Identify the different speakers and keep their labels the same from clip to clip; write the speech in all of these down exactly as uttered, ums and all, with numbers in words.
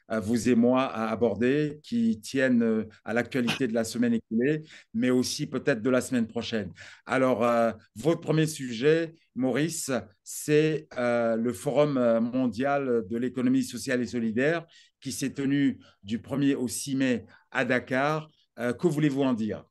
Speaker 1: euh, vous et moi, à aborder, qui tiennent euh, à l'actualité de la semaine écoulée, mais aussi peut-être de la semaine prochaine. Alors, euh, votre premier sujet, Maurice, c'est euh, le Forum mondial de l'économie sociale et solidaire qui s'est tenu du premier au six mai à Dakar. Euh, que voulez-vous en dire?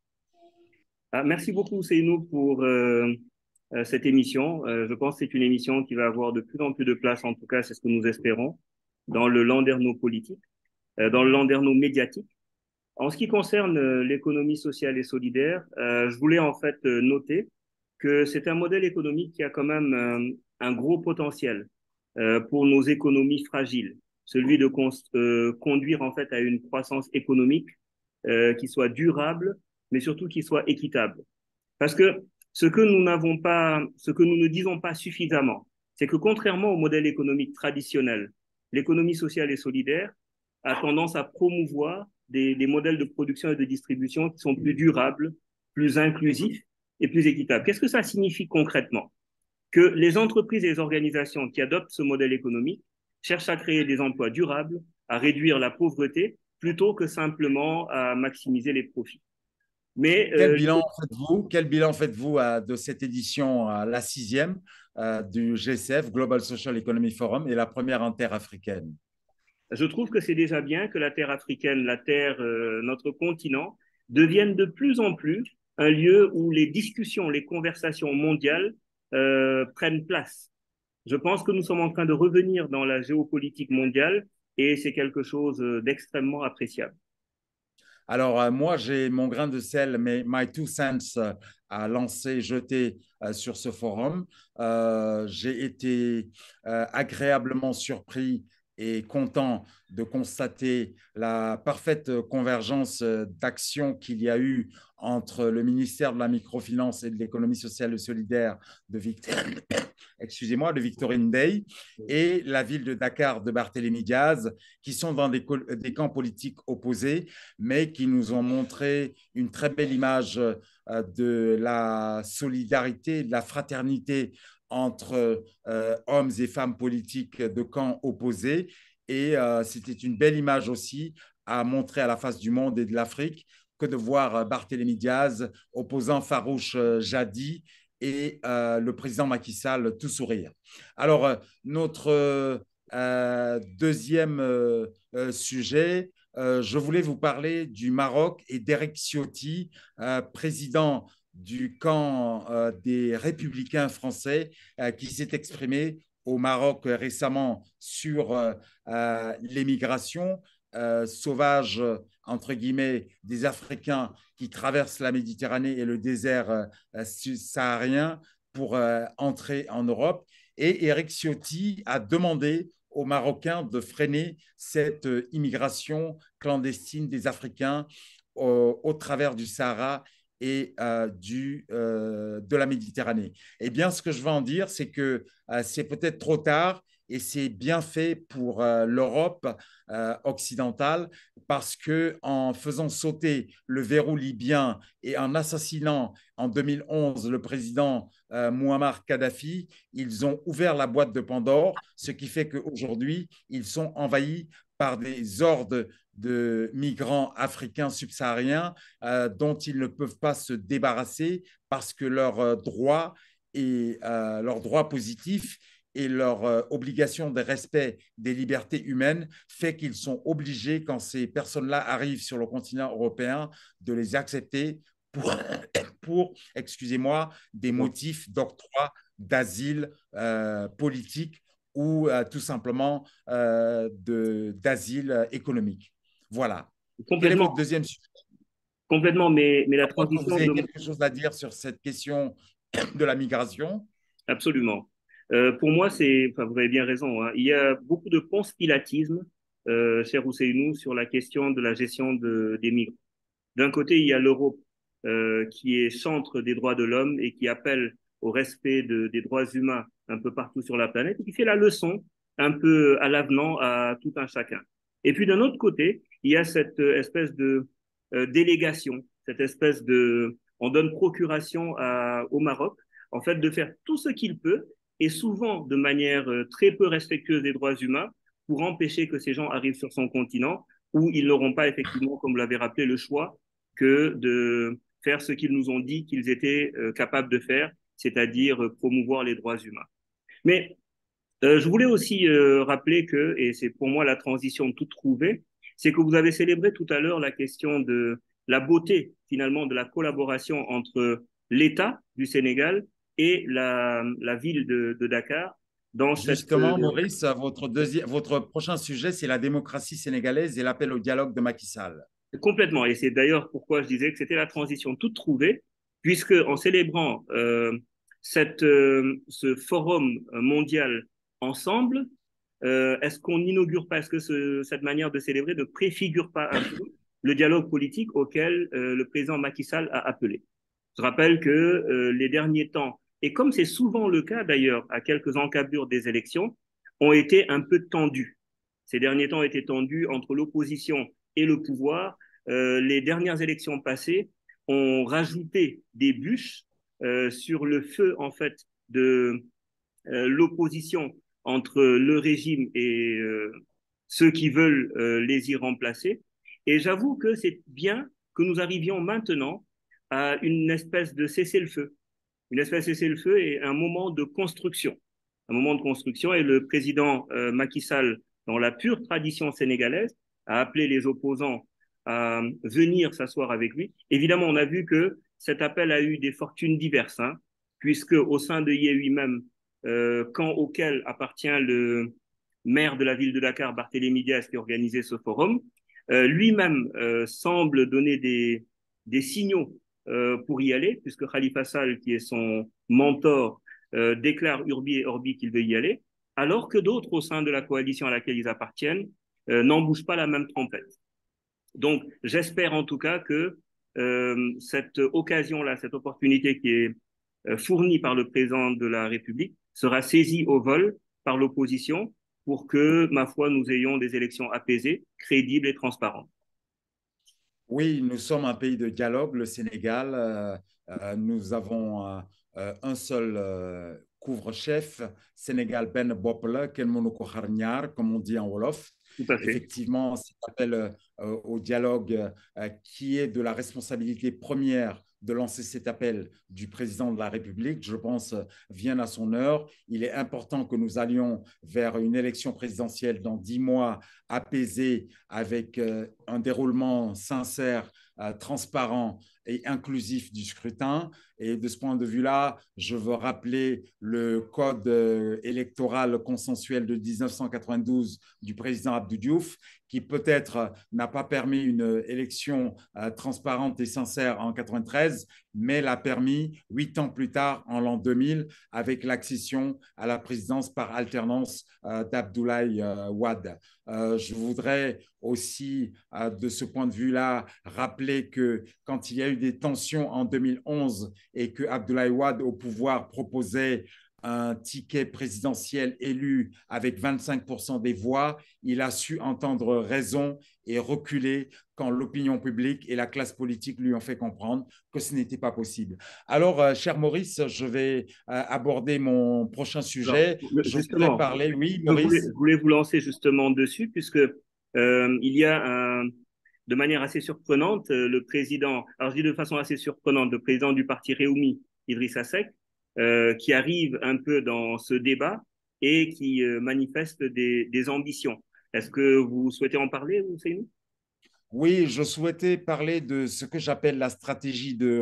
Speaker 2: Ah, merci beaucoup, Seynou, pour euh, euh, cette émission. Euh, je pense que c'est une émission qui va avoir de plus en plus de place, en tout cas, c'est ce que nous espérons, dans le landerneau politique, euh, dans le landerneau médiatique. En ce qui concerne euh, l'économie sociale et solidaire, euh, je voulais en fait euh, noter que c'est un modèle économique qui a quand même euh, un gros potentiel euh, pour nos économies fragiles, celui de con euh, conduire en fait à une croissance économique euh, qui soit durable, mais surtout qui soit équitable. Parce que ce que nous n'avons pas, ce que nous ne disons pas suffisamment, c'est que contrairement au modèle économique traditionnel, l'économie sociale et solidaire a tendance à promouvoir des, des modèles de production et de distribution qui sont plus durables, plus inclusifs et plus équitables. Qu'est-ce que ça signifie concrètement? Que les entreprises et les organisations qui adoptent ce modèle économique cherchent à créer des emplois durables, à réduire la pauvreté, plutôt que simplement à maximiser les profits. Mais
Speaker 1: Quel
Speaker 2: euh,
Speaker 1: bilan faites-vous, quel bilan faites-vous euh, de cette édition, euh, la sixième euh, du G C F, Global Social Economy Forum, et la première interafricaine?
Speaker 2: je trouve que c'est déjà bien que la terre africaine, la terre, euh, notre continent, devienne de plus en plus un lieu où les discussions, les conversations mondiales euh, prennent place. Je pense que nous sommes en train de revenir dans la géopolitique mondiale et c'est quelque chose euh, d'extrêmement appréciable.
Speaker 1: Alors, euh, moi, j'ai mon grain de sel, mais My Two Cents euh, à lancer, jeté euh, sur ce forum. Euh, j'ai été euh, agréablement surpris et content de constater la parfaite convergence euh, d'actions qu'il y a eu entre le ministère de la Microfinance et de l'Économie sociale et solidaire de Victor... excusez-moi, de Victorine Day et la ville de Dakar de Barthélémy Diaz, qui sont dans des, des camps politiques opposés, mais qui nous ont montré une très belle image euh, de la solidarité, de la fraternité entre euh, hommes et femmes politiques de camps opposés. Et euh, c'était une belle image aussi à montrer à la face du monde et de l'Afrique que de voir Barthélémy Diaz opposant farouche euh, Jadi et euh, le président Macky Sall tout sourire. Alors, euh, notre euh, deuxième euh, euh, sujet, euh, je voulais vous parler du Maroc et d'Eric Ciotti, euh, président du camp euh, des républicains français, euh, qui s'est exprimé au Maroc récemment sur euh, euh, l'émigration euh, sauvage, entre guillemets, des Africains qui traversent la Méditerranée et le désert euh, saharien pour euh, entrer en Europe. Et Eric Ciotti a demandé aux Marocains de freiner cette euh, immigration clandestine des Africains au, au travers du Sahara et euh, du, euh, de la Méditerranée. Eh bien, ce que je veux en dire, c'est que euh, c'est peut-être trop tard et c'est bien fait pour euh, l'Europe euh, occidentale parce que en faisant sauter le verrou libyen et en assassinant en deux mille onze le président euh, Muammar Kadhafi, ils ont ouvert la boîte de Pandore, ce qui fait qu'aujourd'hui, ils sont envahis par des hordes de migrants africains subsahariens euh, dont ils ne peuvent pas se débarrasser parce que leurs euh, droits et euh, leurs droits positifs et leur euh, obligation de respect des libertés humaines fait qu'ils sont obligés, quand ces personnes-là arrivent sur le continent européen, de les accepter pour, pour excusez-moi, des motifs d'octroi d'asile euh, politique ou euh, tout simplement euh, d'asile économique. Voilà. Quel est votre
Speaker 2: Complètement,
Speaker 1: deuxième sujet?
Speaker 2: complètement, mais, mais la
Speaker 1: À moins que vous
Speaker 2: transition
Speaker 1: ayez
Speaker 2: de...
Speaker 1: quelque chose à dire sur cette question de la migration.
Speaker 2: Absolument. Euh, pour moi, c'est, enfin, vous avez bien raison, hein. Il y a beaucoup de conspiratisme, euh, cher Ousseynou, sur la question de la gestion de, des migrants. D'un côté, il y a l'Europe, euh, qui est chantre des droits de l'homme et qui appelle au respect de, des droits humains un peu partout sur la planète et qui fait la leçon un peu à l'avenant à tout un chacun. Et puis d'un autre côté, il y a cette espèce de euh, délégation, cette espèce de, on donne procuration à, au Maroc, en fait, de faire tout ce qu'il peut et souvent de manière euh, très peu respectueuse des droits humains pour empêcher que ces gens arrivent sur son continent, où ils n'auront pas effectivement, comme vous l'avez rappelé, le choix que de faire ce qu'ils nous ont dit qu'ils étaient euh, capables de faire, c'est-à-dire euh, promouvoir les droits humains. Mais euh, je voulais aussi euh, rappeler que, et c'est pour moi la transition toute trouvée, c'est que vous avez célébré tout à l'heure la question de la beauté finalement de la collaboration entre l'État du Sénégal et la, la ville de, de Dakar dans cette...
Speaker 1: Justement,
Speaker 2: euh,
Speaker 1: Maurice, votre, deuxième, votre prochain sujet, c'est la démocratie sénégalaise et l'appel au dialogue de Macky Sall.
Speaker 2: Complètement. Et c'est d'ailleurs pourquoi je disais que c'était la transition toute trouvée, puisque en célébrant euh, cette, euh, ce forum mondial ensemble, euh, est-ce qu'on n'inaugure pas, est-ce que ce, cette manière de célébrer ne préfigure pas un peu le dialogue politique auquel euh, le président Macky Sall a appelé? Je rappelle que euh, les derniers temps, et comme c'est souvent le cas d'ailleurs à quelques encablures des élections, ont été un peu tendus. Ces derniers temps ont été tendus entre l'opposition et le pouvoir. Euh, les dernières élections passées ont rajouté des bûches euh, sur le feu en fait de euh, l'opposition entre le régime et euh, ceux qui veulent euh, les y remplacer. Et j'avoue que c'est bien que nous arrivions maintenant à une espèce de cessez-le-feu, une espèce de cessez-le-feu et un moment de construction, un moment de construction. Et le président euh, Macky Sall, dans la pure tradition sénégalaise, a appelé les opposants à venir s'asseoir avec lui. Évidemment, on a vu que cet appel a eu des fortunes diverses, hein, puisque au sein de Yewwi même, euh, camp auquel appartient le maire de la ville de Dakar, Barthélémy Diaz, qui a organisé ce forum, euh, lui-même euh, semble donner des, des signaux euh, pour y aller, puisque Khalifa Sall, qui est son mentor, euh, déclare Urbi et Orbi qu'il veut y aller, alors que d'autres au sein de la coalition à laquelle ils appartiennent euh, n'en bougent pas la même trompette. Donc, j'espère en tout cas que euh, cette occasion-là, cette opportunité qui est euh, fournie par le président de la République sera saisie au vol par l'opposition pour que, ma foi, nous ayons des élections apaisées, crédibles et transparentes.
Speaker 1: Oui, nous sommes un pays de dialogue, le Sénégal. Euh, euh, nous avons euh, euh, un seul euh, couvre-chef, Sénégal Ben Bopla, Ken Monoko Harniar, comme on dit en Wolof.
Speaker 2: Tout à fait.
Speaker 1: Effectivement, cet appel euh, au dialogue euh, qui est de la responsabilité première de lancer cet appel du président de la République, je pense, vient à son heure. Il est important que nous allions vers une élection présidentielle dans dix mois apaisée avec euh, un déroulement sincère, euh, transparent et inclusif du scrutin. Et de ce point de vue-là, je veux rappeler le code euh, électoral consensuel de mille neuf cent quatre-vingt-douze du président Abdou Diouf, qui peut-être n'a pas permis une élection euh, transparente et sincère en quatre-vingt-treize, mais l'a permis huit ans plus tard, en l'an deux mille, avec l'accession à la présidence par alternance euh, d'Abdoulaye euh, Wade. Euh, je voudrais aussi, euh, de ce point de vue-là, rappeler que quand il y a eu des tensions en deux mille onze et que Abdoulaye Wade, au pouvoir, proposait un ticket présidentiel élu avec vingt-cinq pour cent des voix, il a su entendre raison et reculer quand l'opinion publique et la classe politique lui ont fait comprendre que ce n'était pas possible. Alors, euh, cher Maurice, je vais euh, aborder mon prochain
Speaker 2: Alors,
Speaker 1: sujet. Je voudrais
Speaker 2: justement,
Speaker 1: parler, oui,
Speaker 2: je voulais,
Speaker 1: Maurice.
Speaker 2: je voulais vous lancer justement dessus, puisque euh, il y a un, de manière assez surprenante, euh, le président, alors je dis de façon assez surprenante, le président du parti Réumi, Idrissa Seck, euh, qui arrive un peu dans ce débat et qui euh, manifeste des, des ambitions. Est-ce que vous souhaitez en parler, Ousseynou?
Speaker 1: Oui, je souhaitais parler de ce que j'appelle la stratégie de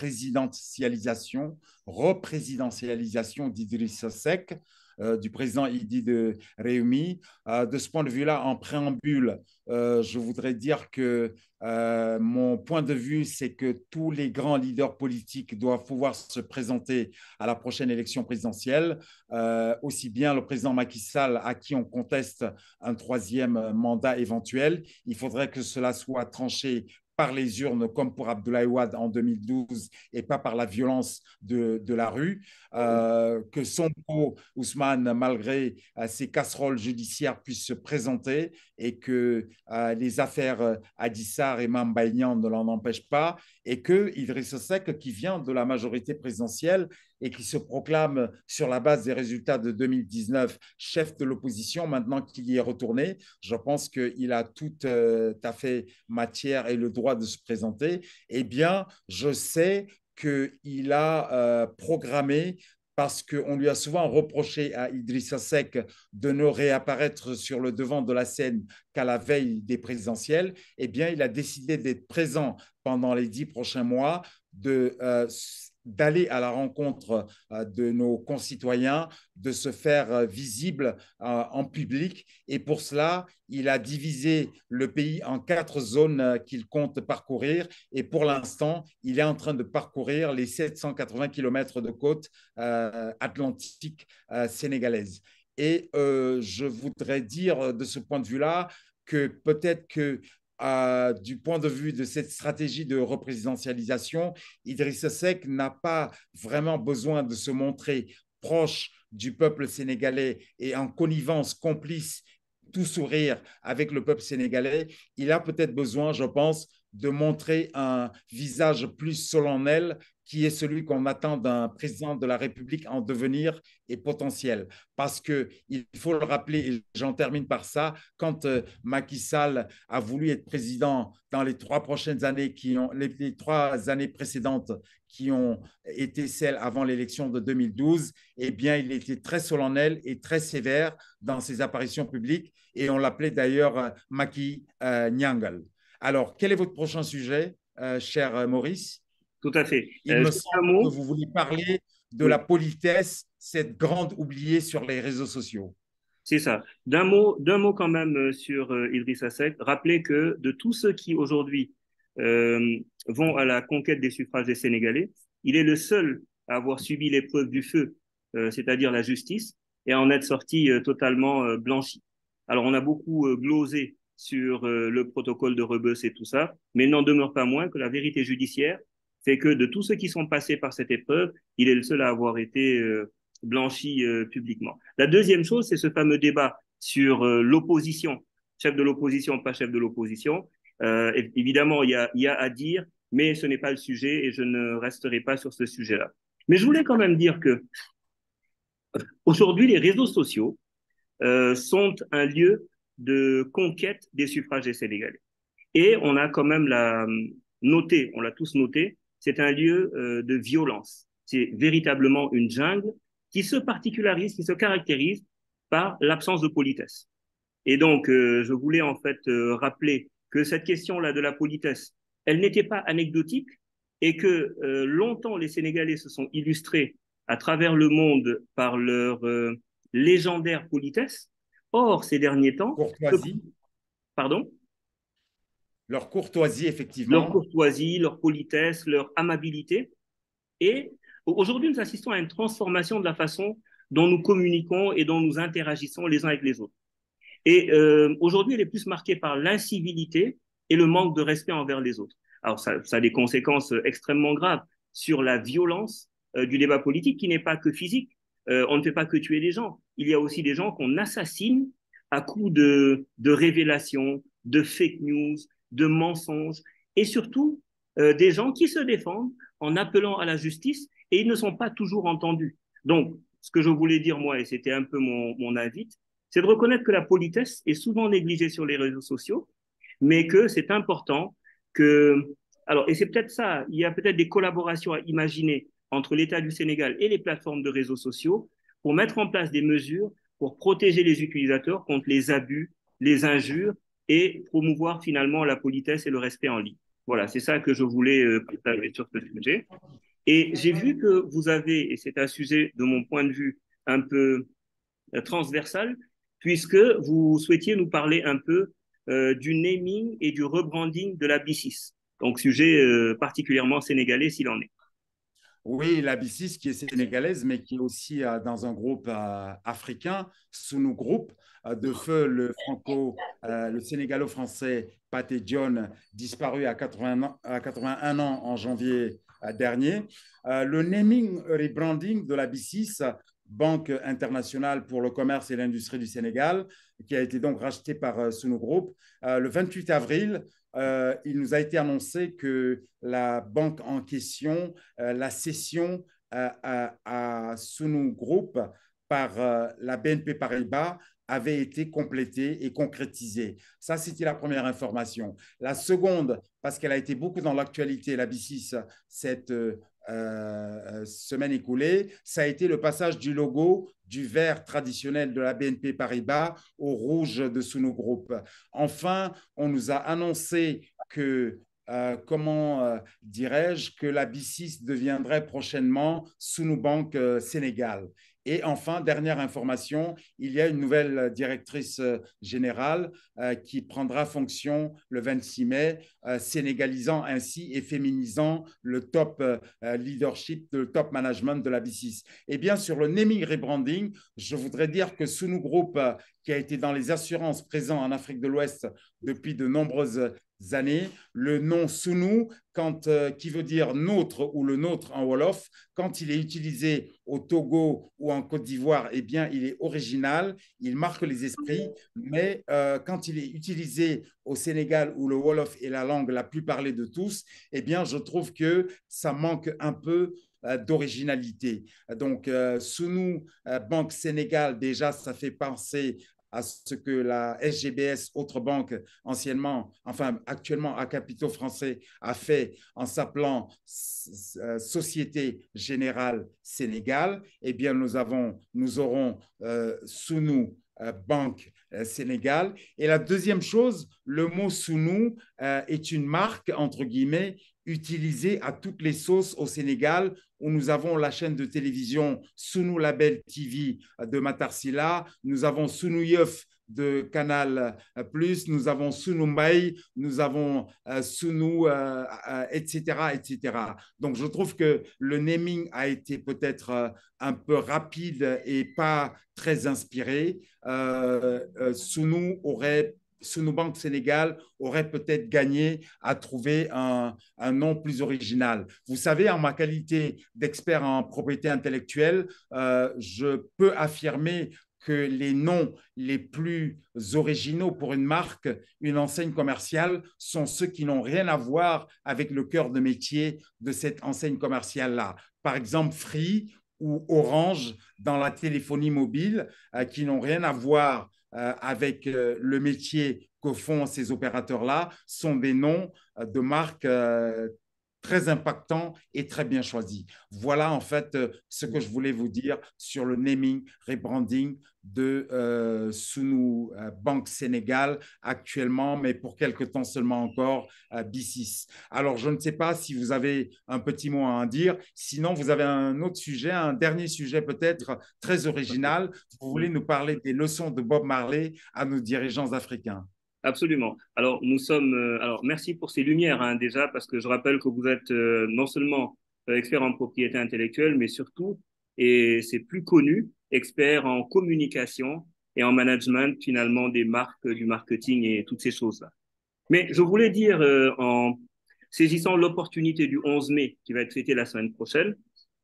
Speaker 1: représidentialisation, représidentialisation d'Idrissa Seck, euh, du président Idi de Réumi. Euh, de ce point de vue-là, en préambule, euh, je voudrais dire que euh, mon point de vue, c'est que tous les grands leaders politiques doivent pouvoir se présenter à la prochaine élection présidentielle, euh, aussi bien le président Macky Sall, à qui on conteste un troisième mandat éventuel. Il faudrait que cela soit tranché par les urnes, comme pour Abdoulaye Wade en deux mille douze, et pas par la violence de, de la rue. Euh, que Sonko Ousmane, malgré euh, ses casseroles judiciaires, puisse se présenter et que euh, les affaires Adissar et Mambaïnian ne l'en empêchent pas, et que Idrissa Seck, qui vient de la majorité présidentielle et qui se proclame sur la base des résultats de deux mille dix-neuf chef de l'opposition, maintenant qu'il y est retourné, je pense qu'il a tout euh, à fait matière et le droit de se présenter. Eh bien, je sais qu'il a euh, programmé parce qu'on lui a souvent reproché à Idrissa Seck de ne réapparaître sur le devant de la scène qu'à la veille des présidentielles, eh bien, il a décidé d'être présent pendant les dix prochains mois, de, euh, d'aller à la rencontre euh, de nos concitoyens, de se faire euh, visible euh, en public. Et pour cela, il a divisé le pays en quatre zones euh, qu'il compte parcourir. Et pour l'instant, il est en train de parcourir les sept cent quatre-vingts kilomètres de côte euh, atlantique euh, sénégalaise. Et euh, je voudrais dire de ce point de vue-là que peut-être que euh, du point de vue de cette stratégie de représidentialisation, Idrissa Seck n'a pas vraiment besoin de se montrer proche du peuple sénégalais et en connivence complice, tout sourire avec le peuple sénégalais. Il a peut-être besoin, je pense, de montrer un visage plus solennel qui est celui qu'on attend d'un président de la République en devenir et potentiel. Parce qu'il faut le rappeler, et j'en termine par ça, quand euh, Macky Sall a voulu être président dans les trois prochaines années, qui ont, les, les trois années précédentes qui ont été celles avant l'élection de deux mille douze, eh bien, il était très solennel et très sévère dans ses apparitions publiques, et on l'appelait d'ailleurs euh, Macky euh, Nyangal. Alors, quel est votre prochain sujet, euh, cher Maurice?
Speaker 2: Tout à fait.
Speaker 1: Il
Speaker 2: Euh,
Speaker 1: me
Speaker 2: un
Speaker 1: semble que
Speaker 2: mot.
Speaker 1: vous voulez parler de
Speaker 2: Oui,
Speaker 1: la politesse, cette grande oubliée sur les réseaux sociaux.
Speaker 2: c'est ça. D'un mot, d'un mot quand même euh, sur euh, Idrissa Seck. Rappelez que de tous ceux qui aujourd'hui euh, vont à la conquête des suffrages des Sénégalais, il est le seul à avoir subi l'épreuve du feu, euh, c'est-à-dire la justice, et à en être sorti euh, totalement euh, blanchi. Alors on a beaucoup euh, glosé sur euh, le protocole de Rebus et tout ça, mais il n'en demeure pas moins que la vérité judiciaire fait que de tous ceux qui sont passés par cette épreuve, il est le seul à avoir été euh, blanchi euh, publiquement. La deuxième chose, c'est ce fameux débat sur euh, l'opposition, chef de l'opposition, pas chef de l'opposition. Euh, évidemment, il y a, il y a à dire, mais ce n'est pas le sujet et je ne resterai pas sur ce sujet-là. Mais je voulais quand même dire que aujourd'hui, les réseaux sociaux euh, sont un lieu de conquête des suffrages des Sénégalais. Et on a quand même la, noté, on l'a tous noté, c'est un lieu euh, de violence. C'est véritablement une jungle qui se particularise, qui se caractérise par l'absence de politesse. Et donc, euh, je voulais en fait euh, rappeler que cette question-là de la politesse, elle n'était pas anecdotique et que euh, longtemps les Sénégalais se sont illustrés à travers le monde par leur euh, légendaire politesse. Or, ces derniers temps,
Speaker 1: Courtoisie,
Speaker 2: pardon,
Speaker 1: leur courtoisie,
Speaker 2: leur
Speaker 1: effectivement.
Speaker 2: courtoisie, leur politesse, leur amabilité. Et aujourd'hui, nous assistons à une transformation de la façon dont nous communiquons et dont nous interagissons les uns avec les autres. Et euh, aujourd'hui, elle est plus marquée par l'incivilité et le manque de respect envers les autres. Alors, ça, ça a des conséquences extrêmement graves sur la violence euh, du débat politique qui n'est pas que physique. Euh, on ne fait pas que tuer des gens. Il y a aussi des gens qu'on assassine à coups de, de révélations, de fake news, de mensonges, et surtout euh, des gens qui se défendent en appelant à la justice et ils ne sont pas toujours entendus. Donc, ce que je voulais dire, moi, et c'était un peu mon, mon invite, c'est de reconnaître que la politesse est souvent négligée sur les réseaux sociaux, mais que c'est important que... Alors, et c'est peut-être ça, il y a peut-être des collaborations à imaginer entre l'État du Sénégal et les plateformes de réseaux sociaux pour mettre en place des mesures pour protéger les utilisateurs contre les abus, les injures et promouvoir finalement la politesse et le respect en ligne. Voilà, c'est ça que je voulais euh, partager sur ce sujet. Et j'ai vu que vous avez, et c'est un sujet de mon point de vue un peu euh, transversal, puisque vous souhaitiez nous parler un peu euh, du naming et du rebranding de la B six. Donc, sujet euh, particulièrement sénégalais s'il en est.
Speaker 1: Oui, la B six qui est sénégalaise, mais qui est aussi euh, dans un groupe euh, africain, sous nos groupes, euh, de feu le franco, euh, le sénégalo-français Pathé John, disparu à quatre-vingts ans, à quatre-vingt-un ans en janvier euh, dernier. Euh, le naming rebranding de la B six, Banque internationale pour le commerce et l'industrie du Sénégal, qui a été donc rachetée par euh, Sunu Group, euh, le vingt-huit avril. Euh, il nous a été annoncé que la banque en question, euh, la cession euh, à, à Sunu Group par euh, la B N P Paribas avait été complétée et concrétisée. Ça, c'était la première information. La seconde, parce qu'elle a été beaucoup dans l'actualité, la B six, cette euh, euh, semaine écoulée, ça a été le passage du logo du vert traditionnel de la B N P Paribas au rouge de Sunu Group. Enfin, on nous a annoncé que euh, comment euh, dirais-je, que la B six deviendrait prochainement Sunu Bank euh, Sénégal. Et enfin, dernière information, il y a une nouvelle directrice euh, générale euh, qui prendra fonction le vingt-six mai, euh, sénégalisant ainsi et féminisant le top euh, leadership, le top management de la B six. Et bien, sur le naming rebranding, je voudrais dire que Sunu Group, euh, qui a été dans les assurances présents en Afrique de l'Ouest depuis de nombreuses années, le nom Sunu, quand, euh, qui veut dire nôtre ou le nôtre en Wolof, quand il est utilisé au Togo ou en Côte d'Ivoire, eh bien, il est original, il marque les esprits, mais euh, quand il est utilisé au Sénégal où le Wolof est la langue la plus parlée de tous, eh bien, je trouve que ça manque un peu euh, d'originalité. Donc, euh, Sunu euh, Banque Sénégal, déjà, ça fait penser à ce que la S G B S, autre banque anciennement, enfin actuellement à capitaux français, a fait en s'appelant Société Générale Sénégal. Eh bien, nous, avons, nous aurons euh, Sunu euh, Banque euh, Sénégal. Et la deuxième chose, le mot Sunu euh, est une marque, entre guillemets, utilisée à toutes les sauces au Sénégal, où nous avons la chaîne de télévision Sunu Label T V de Matarsila, nous avons Sunu Yeuf de Canal Plus, nous avons Sunu Mbaye, nous avons euh, Sunu, euh, euh, et cetera, et cetera. Donc, je trouve que le naming a été peut-être euh, un peu rapide et pas très inspiré. Euh, euh, Sunu aurait Sunu Banque Sénégal aurait peut-être gagné à trouver un, un, nom plus original. Vous savez, en ma qualité d'expert en propriété intellectuelle, euh, je peux affirmer que les noms les plus originaux pour une marque, une enseigne commerciale, sont ceux qui n'ont rien à voir avec le cœur de métier de cette enseigne commerciale-là. Par exemple, Free ou Orange dans la téléphonie mobile, euh, qui n'ont rien à voir euh, avec euh, le métier que font ces opérateurs-là, sont des noms euh, de marques euh, très impactants et très bien choisis. Voilà en fait euh, ce que je voulais vous dire sur le naming, rebranding de euh, Sunu euh, Banque Sénégal actuellement, mais pour quelque temps seulement encore, euh, B six. Alors, je ne sais pas si vous avez un petit mot à en dire. Sinon, vous avez un autre sujet, un dernier sujet peut-être très original. Vous voulez nous parler des leçons de Bob Marley à nos dirigeants africains.
Speaker 2: Absolument. Alors, nous sommes. Euh, alors, merci pour ces lumières, hein, déjà, parce que je rappelle que vous êtes euh, non seulement euh, expert en propriété intellectuelle, mais surtout, et c'est plus connu, expert en communication et en management, finalement, des marques, du marketing et toutes ces choses-là. Mais je voulais dire, euh, en saisissant l'opportunité du onze mai, qui va être fêtée la semaine prochaine,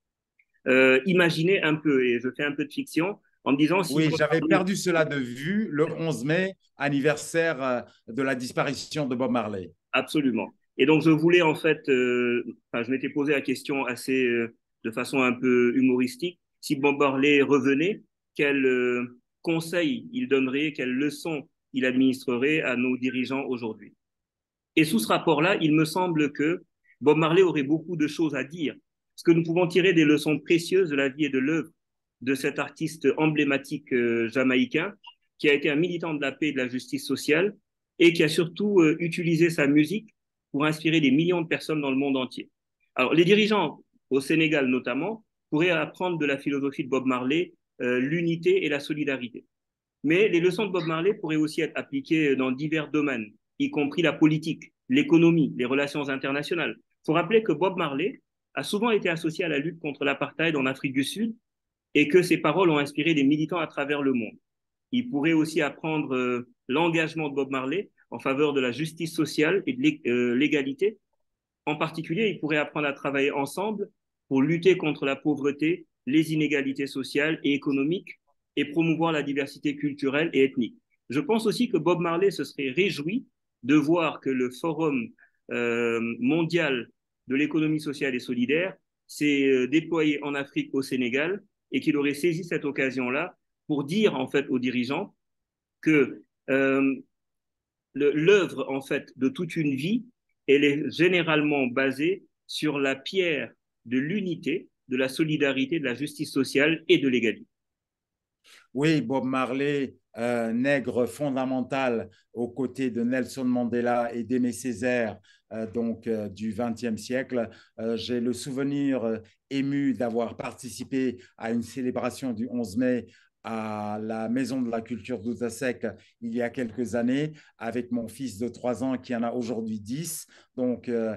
Speaker 2: euh, imaginez un peu, et je fais un peu de fiction, en me disant si
Speaker 1: oui, j'avais perdu cela de vue le onze mai, anniversaire euh, de la disparition de Bob Marley.
Speaker 2: Absolument. Et donc, je voulais en fait, euh, enfin, je m'étais posé la question assez, euh, de façon un peu humoristique, si Bob Marley revenait, quel euh, conseil il donnerait, quelles leçons il administrerait à nos dirigeants aujourd'hui. Et sous ce rapport-là, il me semble que Bob Marley aurait beaucoup de choses à dire, parce que nous pouvons tirer des leçons précieuses de la vie et de l'œuvre de cet artiste emblématique euh, jamaïcain, qui a été un militant de la paix et de la justice sociale, et qui a surtout euh, utilisé sa musique pour inspirer des millions de personnes dans le monde entier. Alors, les dirigeants, au Sénégal notamment, pourraient apprendre de la philosophie de Bob Marley euh, l'unité et la solidarité. Mais les leçons de Bob Marley pourraient aussi être appliquées dans divers domaines, y compris la politique, l'économie, les relations internationales. Il faut rappeler que Bob Marley a souvent été associé à la lutte contre l'apartheid en Afrique du Sud et que ses paroles ont inspiré des militants à travers le monde. Il pourrait aussi apprendre euh, l'engagement de Bob Marley en faveur de la justice sociale et de l'égalité. En particulier, il pourrait apprendre à travailler ensemble pour lutter contre la pauvreté, les inégalités sociales et économiques et promouvoir la diversité culturelle et ethnique. Je pense aussi que Bob Marley se serait réjoui de voir que le Forum euh, mondial de l'économie sociale et solidaire s'est euh, déployé en Afrique, au Sénégal, et qu'il aurait saisi cette occasion-là pour dire en fait aux dirigeants que euh, l'œuvre en fait de toute une vie, elle est généralement basée sur la pierre de l'unité, de la solidarité, de la justice sociale et de l'égalité.
Speaker 1: Oui, Bob Marley, euh, nègre fondamental aux côtés de Nelson Mandela et d'Aimé Césaire, euh, donc euh, du vingtième siècle. Euh, J'ai le souvenir euh, ému d'avoir participé à une célébration du onze mai à la Maison de la Culture d'Outasek il y a quelques années avec mon fils de trois ans qui en a aujourd'hui dix. Donc, euh,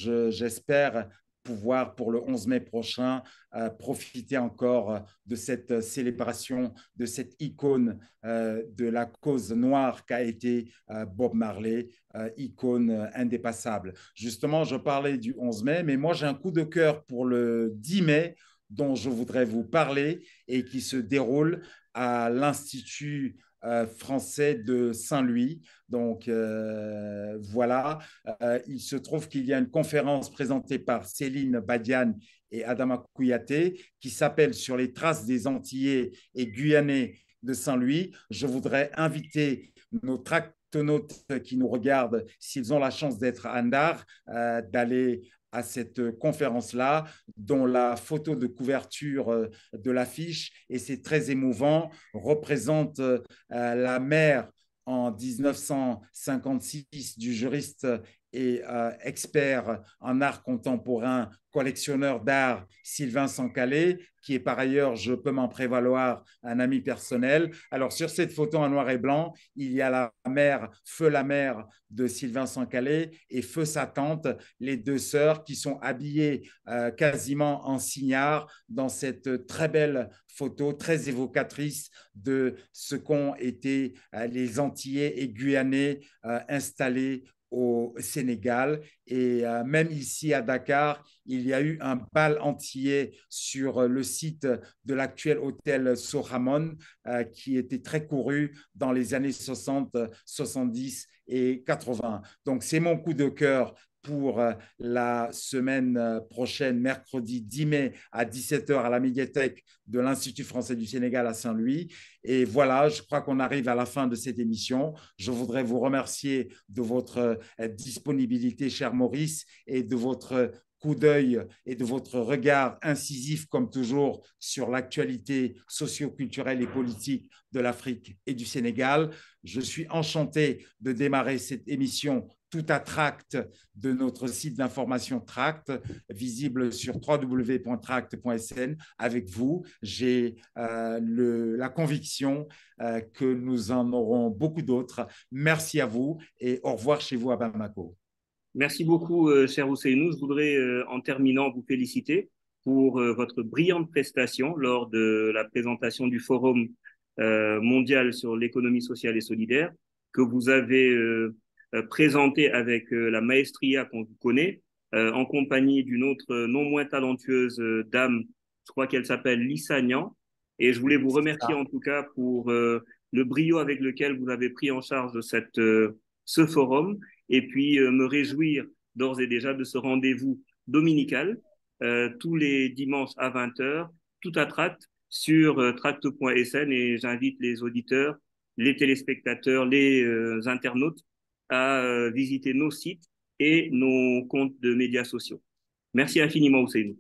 Speaker 1: j'espère pouvoir pour le onze mai prochain euh, profiter encore de cette célébration, de cette icône euh, de la cause noire qu'a été euh, Bob Marley, euh, icône euh, indépassable. Justement, je parlais du onze mai, mais moi j'ai un coup de cœur pour le dix mai dont je voudrais vous parler et qui se déroule à l'Institut euh, français de Saint-Louis. Donc euh, voilà, euh, il se trouve qu'il y a une conférence présentée par Céline Badiane et Adama Kouyaté qui s'appelle Sur les traces des Antillais et Guyanais de Saint-Louis. Je voudrais inviter nos tractonautes qui nous regardent, s'ils ont la chance d'être à Andar, euh, d'aller à cette conférence-là, dont la photo de couverture de l'affiche, et c'est très émouvant, représente euh, la mère en mille neuf cent cinquante-six du juriste et euh, expert en art contemporain, collectionneur d'art Sylvain Sancalé, qui est par ailleurs, je peux m'en prévaloir, un ami personnel. Alors sur cette photo en noir et blanc, il y a la mère, feu la mère de Sylvain Sancalé et feu sa tante, les deux sœurs qui sont habillées euh, quasiment en signard dans cette très belle photo très évocatrice de ce qu'ont été euh, les Antillais et Guyanais euh, installés au Sénégal. Et euh, même ici à Dakar, il y a eu un bal antillais sur le site de l'actuel hôtel Soramon euh, qui était très couru dans les années soixante, soixante-dix et quatre-vingts. Donc c'est mon coup de cœur pour la semaine prochaine, mercredi dix mai à dix-sept heures à la médiathèque de l'Institut français du Sénégal à Saint-Louis. Et voilà, je crois qu'on arrive à la fin de cette émission. Je voudrais vous remercier de votre disponibilité, cher Maurice, et de votre coup d'œil et de votre regard incisif, comme toujours, sur l'actualité socio-culturelle et politique de l'Afrique et du Sénégal. Je suis enchanté de démarrer cette émission tout à tract de notre site d'information Tract, visible sur w w w point tract point s n avec vous. J'ai euh, le, la conviction euh, que nous en aurons beaucoup d'autres. Merci à vous et au revoir chez vous à Bamako.
Speaker 2: Merci beaucoup, euh, cher Ousseynou. Je voudrais, euh, en terminant, vous féliciter pour euh, votre brillante prestation lors de la présentation du Forum euh, mondial sur l'économie sociale et solidaire que vous avez euh, euh, présenté avec euh, la maestria qu'on vous connaît, euh, en compagnie d'une autre non moins talentueuse euh, dame, je crois qu'elle s'appelle Lissa Nian. Et je voulais vous remercier en tout cas pour euh, le brio avec lequel vous avez pris en charge cette, euh, ce forum et puis euh, me réjouir d'ores et déjà de ce rendez-vous dominical euh, tous les dimanches à vingt heures, tout à Tract sur euh, tract point s n et j'invite les auditeurs, les téléspectateurs, les euh, internautes à euh, visiter nos sites et nos comptes de médias sociaux. Merci infiniment, Ousseynou.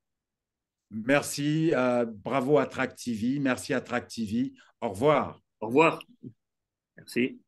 Speaker 1: Merci, euh, bravo à Tract T V, merci à Tract T V. Au revoir.
Speaker 2: Au revoir. Merci.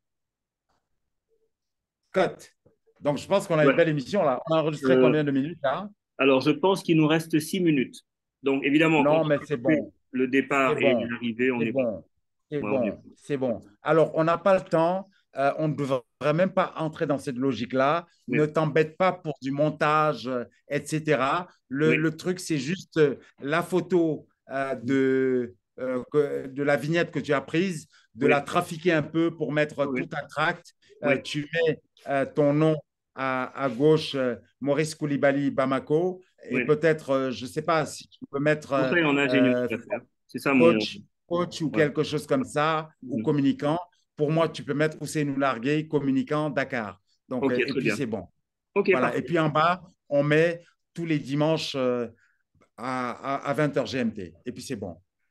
Speaker 1: Cut. Donc, je pense qu'on a une
Speaker 2: Ouais.
Speaker 1: belle émission là. On a enregistré
Speaker 2: Euh,
Speaker 1: combien de minutes là?
Speaker 2: alors, je pense qu'il nous reste six minutes. Donc, évidemment, quand
Speaker 1: Non,
Speaker 2: on
Speaker 1: mais c'est
Speaker 2: fait
Speaker 1: bon.
Speaker 2: le
Speaker 1: C'est
Speaker 2: départ et
Speaker 1: bon.
Speaker 2: l'arrivée, on
Speaker 1: C'est
Speaker 2: est bon.
Speaker 1: bon. C'est
Speaker 2: Ouais, on est
Speaker 1: bon.
Speaker 2: bon.
Speaker 1: C'est bon. Alors, on n'a pas le temps. Euh, on ne devrait même pas entrer dans cette logique-là. Ne
Speaker 2: Oui,
Speaker 1: t'embête pas pour du montage, euh, et cetera. Le,
Speaker 2: oui,
Speaker 1: le truc, c'est juste euh, la photo euh, de, euh, que- de la vignette que tu as prise, de la
Speaker 2: oui,
Speaker 1: trafiquer un peu pour mettre
Speaker 2: oui,
Speaker 1: tout à tract. Euh,
Speaker 2: oui,
Speaker 1: tu mets euh, ton nom à, à gauche, euh, Maurice Koulibaly Bamako, et
Speaker 2: oui.
Speaker 1: peut-être, euh, je ne sais pas si tu peux mettre euh,
Speaker 2: Conseil en ingénierie
Speaker 1: euh,
Speaker 2: d'affaires. C'est ça mon.
Speaker 1: coach, coach ou
Speaker 2: Ouais.
Speaker 1: quelque chose comme ça, ou
Speaker 2: Mhm.
Speaker 1: communicant. Pour moi, tu peux mettre Ousseynou Largué, communicant, Dakar. Donc,
Speaker 2: Ok,
Speaker 1: euh, et
Speaker 2: très
Speaker 1: puis
Speaker 2: bien.
Speaker 1: c'est bon.
Speaker 2: Ok,
Speaker 1: Voilà. Et
Speaker 2: parfait.
Speaker 1: puis en bas, on met tous les dimanches euh, à, à, à vingt heures G M T. Et puis c'est bon.